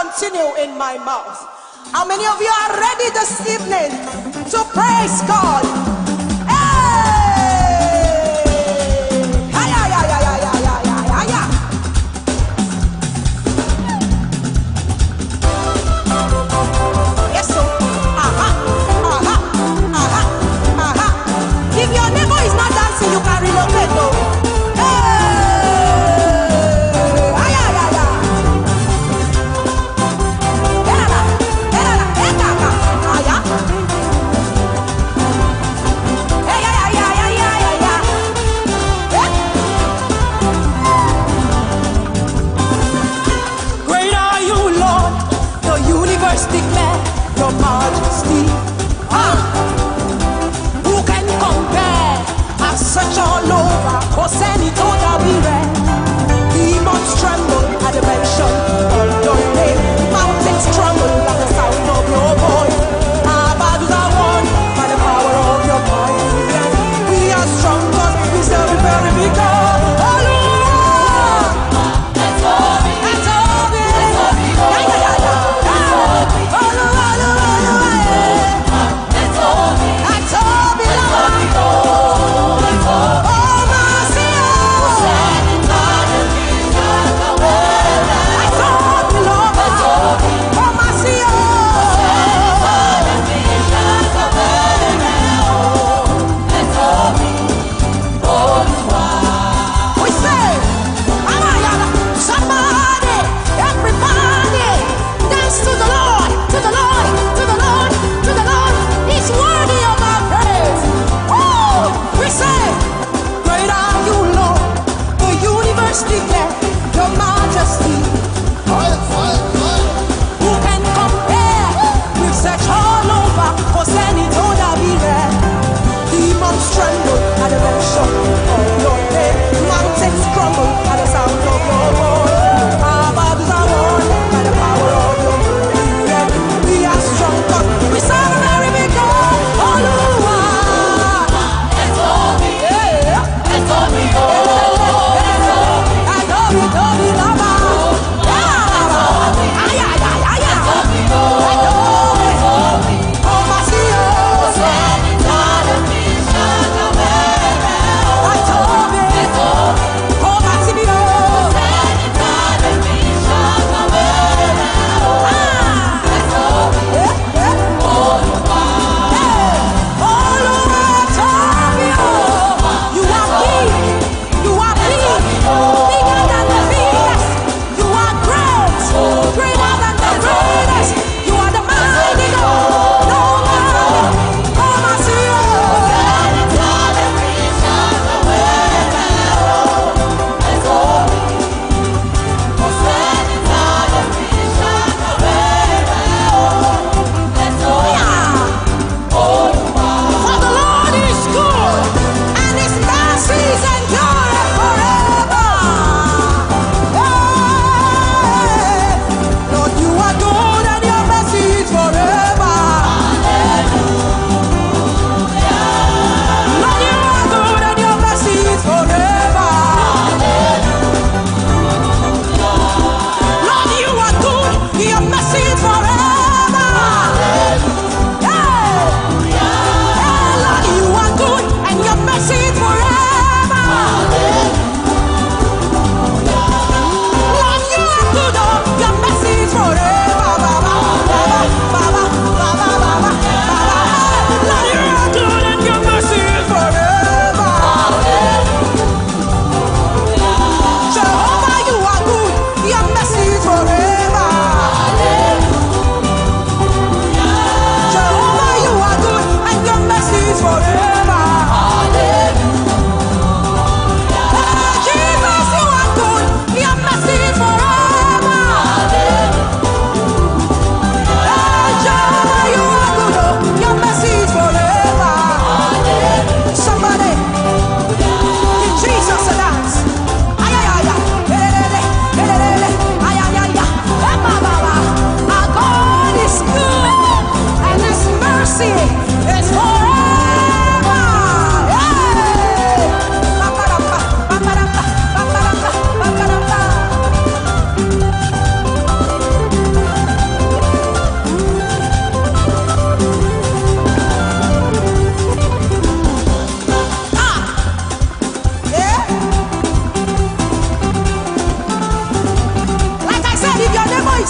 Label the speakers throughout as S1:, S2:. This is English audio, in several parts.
S1: continue in my mouth. How many of you are ready this evening to praise God? Hey! Hi, hi, hi, hi, hi, hi, hi, hi. Yes, sir. If your neighbor is not dancing, you can relocate though. Declare your majesty. Who can compare? As such all over, cause any total be read. Demons tremble at the mention of your name. Mountains tremble at the sound of your voice. Our battles are won by the power of your might. We are strong cause we serve a very big God.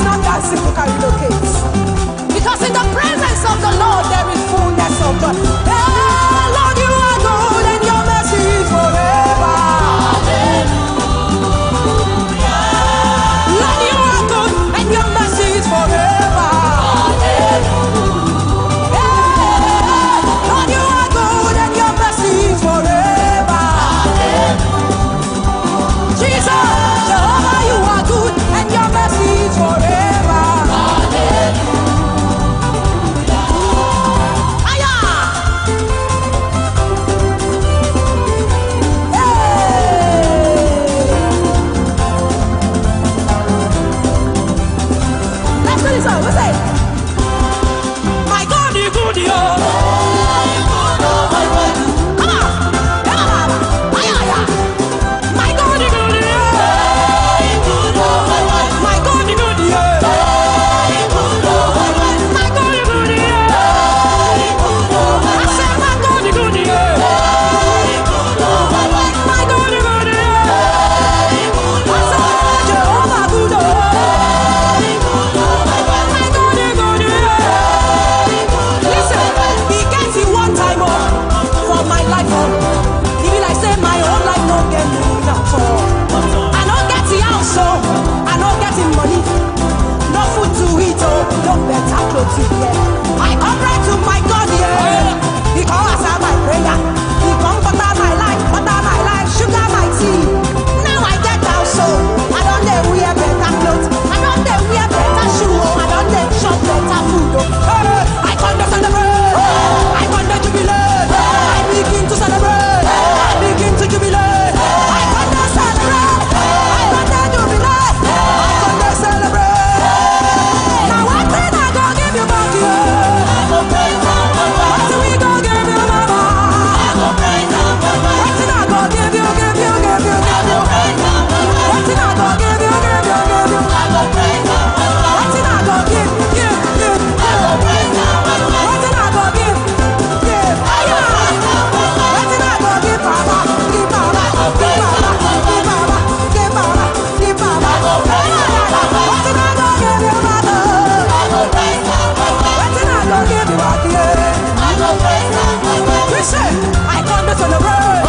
S1: it's not that simple to relocate. Because in the presence of the Lord there is fullness of joy. Hey, Lord, you are good and your mercy is forever. Lord, you are good and your mercy is forever. Hey, Lord, you are good and your mercy is forever. Jesus, Jehovah, you are good and your mercy is forever. Let's do this song. Let's say, my God, you good, yo. Come on, my God, you good, yo. My God, you good, yo. My God, you good, yo. I said, my God, you good, yo. My God, you good, yo. I said, Jehovah, good, yo. My God, you good, yo. Listen, he gets it one time for my life. He be like say my whole life no get me at all. I don't get the house, so I don't get the money. No food to eat, oh, no better clothes to wear. I come right to my God, yeah. He come answer my prayer. He come butter my life, sugar my tea. Now I get down, so I don't dare wear better clothes. I don't dare wear better shoe, oh, I don't dare shop better food, oh. Hey, I come to celebrate. I come to jubilate. I begin to celebrate. I begin to jubilate. I come to celebrate. I come to jubilate. I come to celebrate. Now what thing I go give you back here? What do we go give you, mama? What thing I go give you? What thing I go give you? What thing I go give? What thing I go give? Aya! What thing I go give, Baba? Give Baba. What thing I go give you, Baba? What thing I go give you, back here? Listen, I come to celebrate.